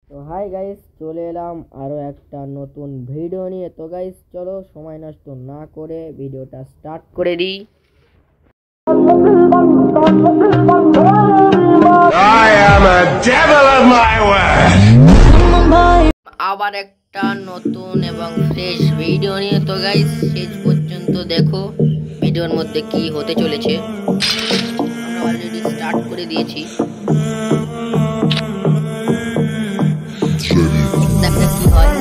তো hi guys, চলে এলাম আরও একটা নতুন ভিডিও নিয়ে। তো গাইস চলো সময় নষ্ট না করে ভিডিওটা স্টার্ট করে দিই। I am a devil of my word. আবার একটা নতুন এবং ফ্রেশ ভিডিও নিয়ে। তো গাইস শেষ পর্যন্ত দেখো ভিডিওর মধ্যে কি হতে চলেছে। আমরা অলরেডি স্টার্ট করে দিয়েছি। দেখা কি হয়।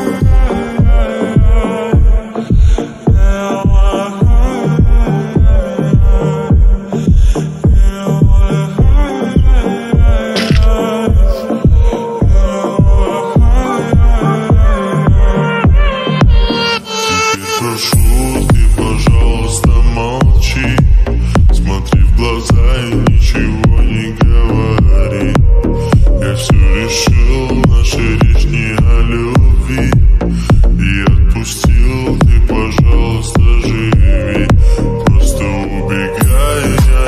Прошу, ты, пожалуйста, молчи. Смотри в глаза и ничего не говори. Я все решил, наша речь не о любви. И отпустил, ты, пожалуйста, живи. Просто убегай,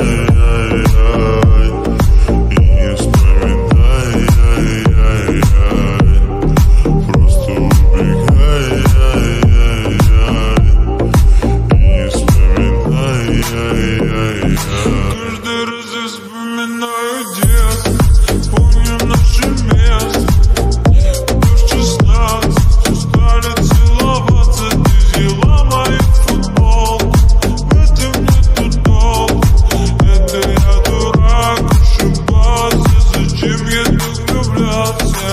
и не вспоминай, просто убегай. Каждый раз я вспоминаю детство, помню наше место. В 16 стали целоваться, ты взяла мою футболку. В этом нету толку, это я дурак, ошибался. Зачем я так влюблялся?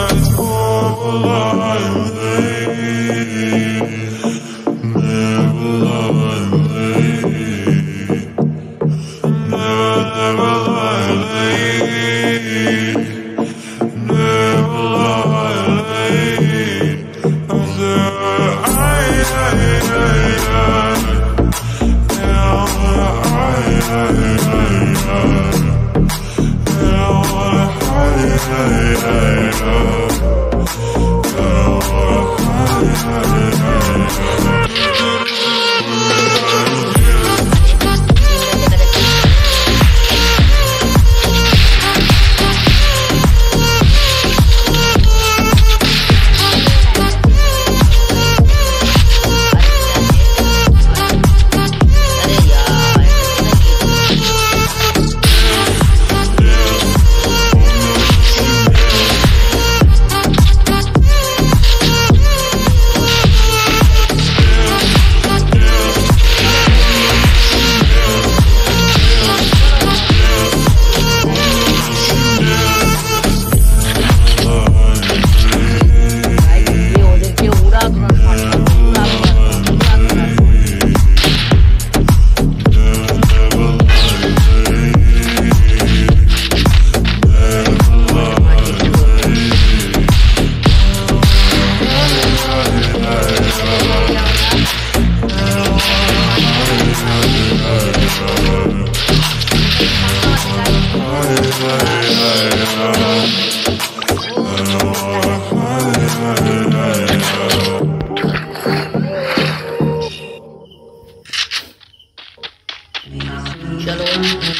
चलो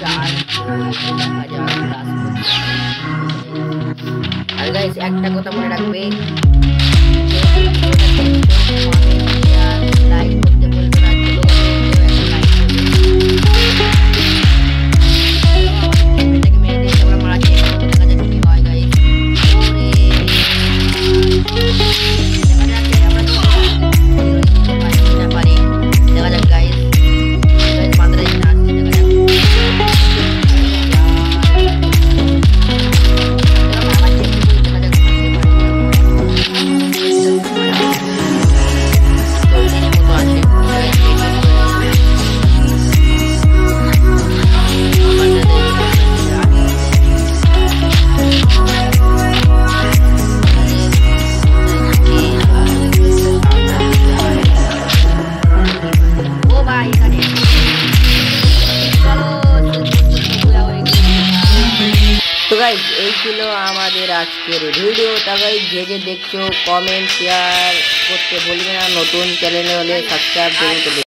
আর গাইস একটা কথা মনে রাখবে, লাইক করতে বলবে না। এটাকে মেরে দিয়ে আমরা মারা খেয়ে দেখা যাক কি হয় গাইস। দেখা যাক আমরা পারি, দেখা যাক গাইস। মাত্রা দেখা যাক। তো গাইস এই ছিল আমাদের আজকের ভিডিওটা। গাইস যে যে দেখছো কমেন্ট শেয়ার করতে ভুলবে না। নতুন চ্যানেলে হলে সাবস্ক্রাইব করতে